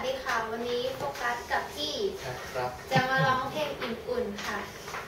ดีค่ะวันนี้โฟกัสกับพี่ครับจะมาร้องเพลงอุ่นๆค่ะ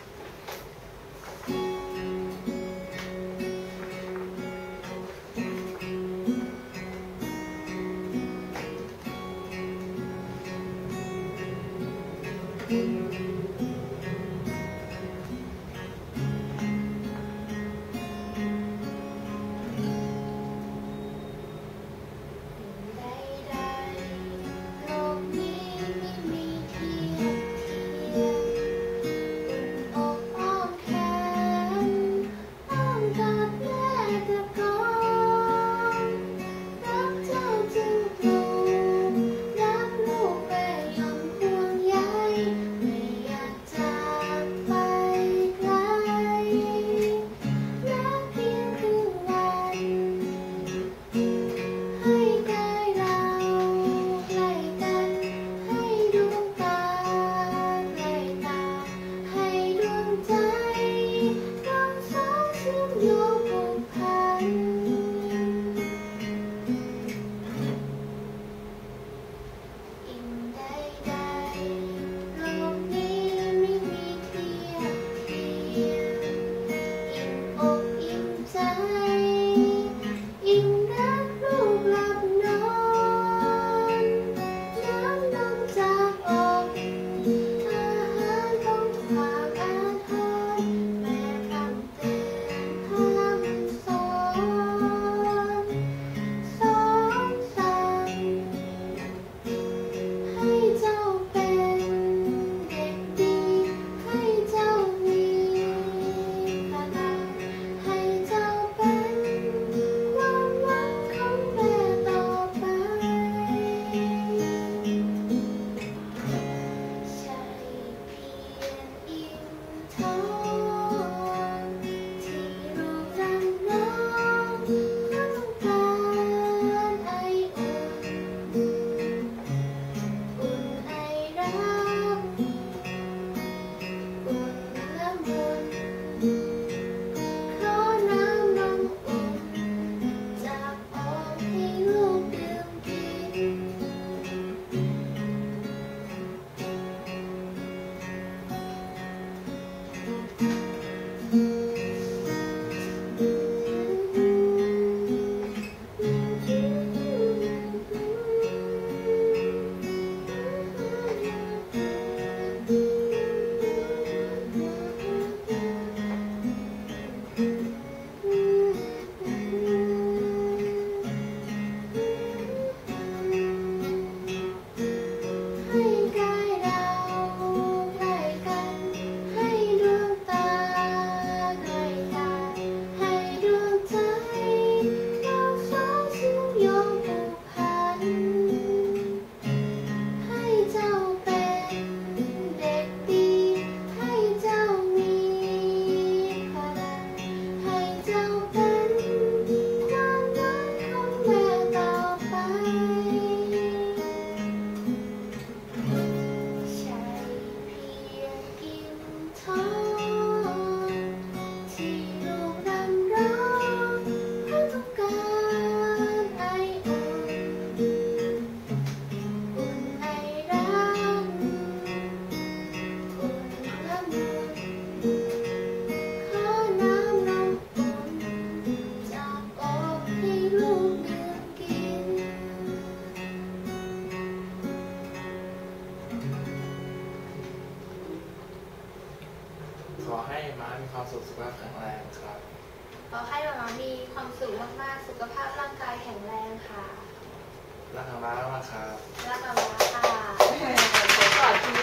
ขอให้ม้ามีความสุขสุขภาพแข็งแรงครับขอให้ม้ามีความสุขมากๆสุขภาพร่างกายแข็งแรงค่ะรักม้ามากครับรักม้าค่ะขอกอดที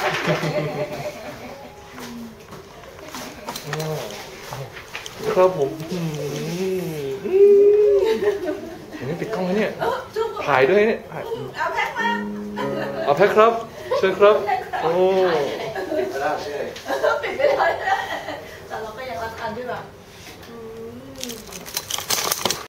นะครับผมอย่างนี้ปิดกล้องแล้วเนี่ยถ่ายด้วยเนี่ยเอาแพ็คมาเอาแพ็คครับช่วยครับโอ้